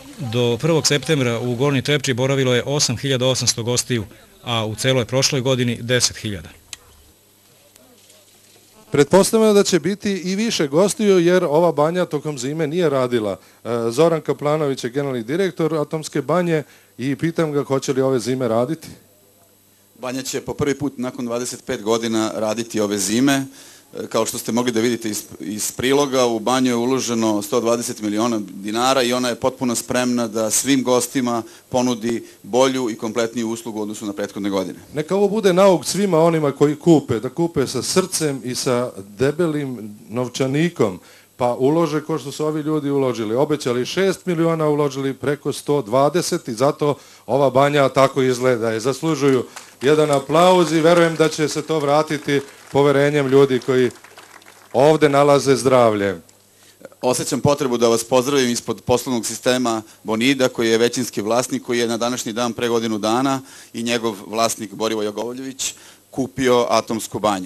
Do 1. septembra u Gornjoj Trepči boravilo je 8.800 gostiju, a u celoj prošloj godini 10.000. Pretpostavljamo da će biti i više gostiju jer ova banja tokom zime nije radila. Zoran Kaplanović je generalni direktor Atomske banje i pitam ga hoće li ove zime raditi? Banja će po prvi put nakon 25 godina raditi ove zime. Kao što ste mogli da vidite iz priloga, u banju je uloženo 120 miliona dinara i ona je potpuno spremna da svim gostima ponudi bolju i kompletniju uslugu u odnosu na prethodne godine. Neka ovo bude nauk svima onima koji kupe, da kupe sa srcem i sa debelim novčanikom, pa ulože ko što su ovi ljudi uložili. Obećali 6 miliona, uložili preko 120 i zato ova banja tako izgleda. Je zaslužuju jedan aplauz i verujem da će se to vratiti poverenjem ljudi koji ovde nalaze zdravlje. Osjećam potrebu da vas pozdravim ispod poslovnog sistema Bonida, koji je većinski vlasnik, koji je na današnji dan pre godinu dana i njegov vlasnik Borivo Jogovljević kupio Atomsku banju.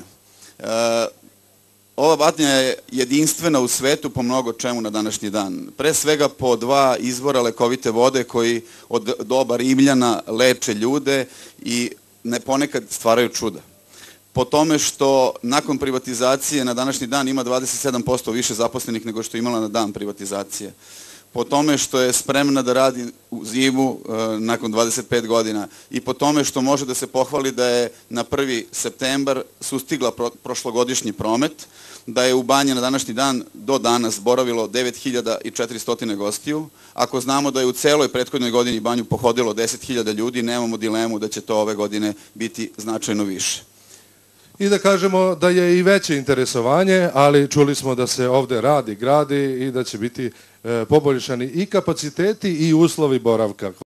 Ova banja je jedinstvena u svetu po mnogo čemu na današnji dan. Pre svega po dva izvora lekovite vode koji od doba Rimljana leče ljude i ponekad stvaraju čuda. Po tome što nakon privatizacije na današnji dan ima 27% više zaposlenih nego što je imala na dan privatizacije. Po tome što je spremna da radi u zimu nakon 25 godina i po tome što može da se pohvali da je na 1. septembar sustigla prošlogodišnji promet, da je u banji na današnji dan do danas boravilo 9.400 gostiju. Ako znamo da je u celoj prethodnoj godini banju pohodilo 10.000 ljudi, nemamo dilemu da će to ove godine biti značajno više. I da kažemo da je i veće interesovanje, ali čuli smo da se ovde radi, gradi i da će biti poboljšani i kapaciteti i uslovi boravka.